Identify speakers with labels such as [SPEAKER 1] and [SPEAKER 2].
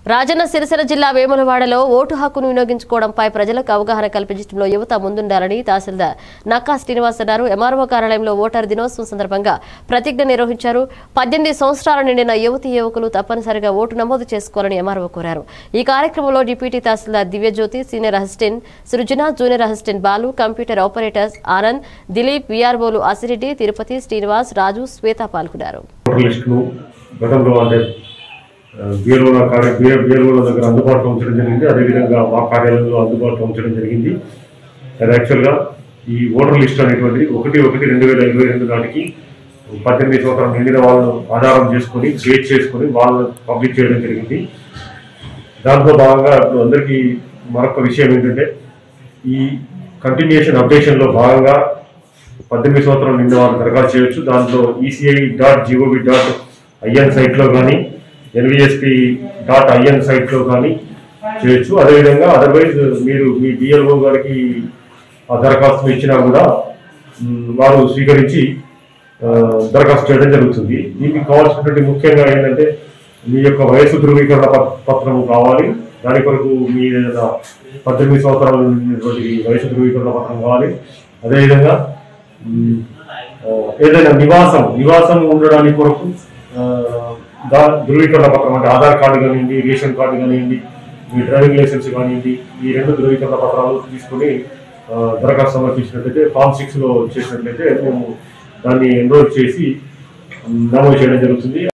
[SPEAKER 1] రాజన్న సిరిసిల్ల జిల్లా వేములవాడలో ఓటు హక్కును వినియోగించుకోవడంపై ప్రజలకు అవగాహన కల్పించడంలో యువత ముందుండాలని తహసీల్దార్ నక్కా శ్రీనివాస్ అన్నారు. ఎంఆర్ఓ కార్యాలయంలో ఓటర్ దినోత్సవం సందర్భంగా ప్రతిజ్ఞ నిర్వహించారు. 18 సంవత్సరాలు నిండిన యువతీ యువకులు తప్పనిసరిగా ఓటు నమోదు చేసుకోవాలని ఎంఆర్ఓ కోరారు. ఈ కార్యక్రమంలో deputy tahsildar Divyajyothi, senior assistant Srujana, junior assistant Balu, computer operators Anand, Dilip, విఆర్ఓలు అసిరెడ్డి, తిరుపతి, శ్రీనివాస్, రాజు, శ్వేత పాల్గొన్నారు.
[SPEAKER 2] బిఎల్ఓల దగ్గర అందుబాటులో ఉంచడం జరిగింది. అదేవిధంగా మా కార్యాలయంలో అందుబాటులో ఉంచడం జరిగింది. అది యాక్చువల్గా ఈ ఓటర్ లిస్ట్ అనేటువంటిది 1/1/2022 నాటికి 18 సంవత్సరాలు నిండిన వాళ్ళను ఆధారం చేసుకొని క్రియేట్ చేసుకొని వాళ్ళను పబ్లిక్ చేయడం జరిగింది. దాంట్లో భాగంగా ఇప్పుడు అందరికీ మరొక విషయం ఏంటంటే ఈ కంటిన్యూషన్ అప్డేషన్లో భాగంగా 18 సంవత్సరాలు నిండిన వాళ్ళు దరఖాస్తు చేయొచ్చు. దాంట్లో ECI.gov.in సైట్లో కానీ NVSP.in సైట్లో కానీ చేయొచ్చు. అదేవిధంగా అదర్వైజ్ మీరు మీ డిఎల్ఓ గారికి ఆ దరఖాస్తులు ఇచ్చినా కూడా వారు స్వీకరించి దరఖాస్తు చేయడం జరుగుతుంది. దీనికి కావాల్సినటువంటి ముఖ్యంగా ఏంటంటే మీ యొక్క వయసు ధృవీకరణ పత్రం కావాలి. దాని కొరకు మీ 18 సంవత్సరాలు నిండినటువంటి వయసు ధృవీకరణ పత్రం కావాలి. అదేవిధంగా ఏదైనా నివాసం ఉండడానికి కొరకు ధృవీకరణ పత్రం అంటే ఆధార్ కార్డు కానివ్వండి, రేషన్ కార్డు కానివ్వండి, మీ డ్రైవింగ్ లైసెన్స్ కానివ్వండి, ఈ 2 ధృవీకరణ పత్రాలు తీసుకొని దరఖాస్తు సమర్పించినట్లయితే ఫామ్ 6లో చేసినట్లయితే మేము దాన్ని ఎన్రోల్ చేసి నమోదు చేయడం జరుగుతుంది.